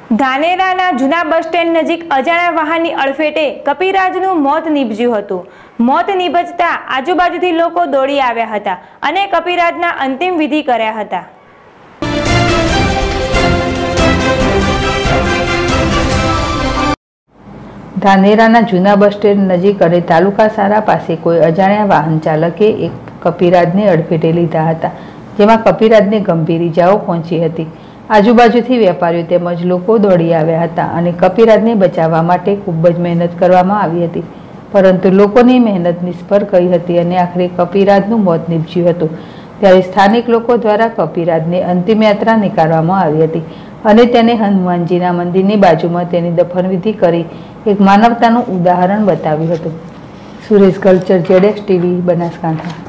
ધાનેરાના જૂના bus stand નજીક અજાણ્યા વાહનની અડફેટે કપિરાજનું મોત નીપજ્યું હતું। મોત નીપજતા આજુબાજુથી લોકો દોડી આવ્યા હતા અને કપિરાજના અંતિમ વિધિ કર્યા હતા। ધાનેરાના જૂના બસ સ્ટેન્ડ નજીક અને તાલુકા સારા પાસે કોઈ અજાણ્યા વાહન ચાલકે એક કપિરાજને અડફેટે લીધા હતા, જેમાં કપિરાજને ગંભીર ઈજાઓ પહોંચી હતી। આજુબાજુથી વેપારીઓ તેમજ લોકો દોડી આવ્યા હતા અને કપિરાજને બચાવવા માટે ખૂબ જ મહેનત કરવામાં આવી હતી, પરંતુ લોકોની મહેનત નિષ્ફળ ગઈ હતી અને આખરે કપિરાજનું મોત નીપજ્યું હતું। ત્યારે સ્થાનિક લોકો દ્વારા કપિરાજને અંતિમ યાત્રા નીકાળવામાં આવી હતી અને તેને હનુમાનજીના મંદિરની બાજુમાં તેની દફનવિધિ કરી એક માનવતાનું ઉદાહરણ બતાવ્યું હતું। સુરેશ કલ્ચર, ZX TV, બનાસકાંઠા।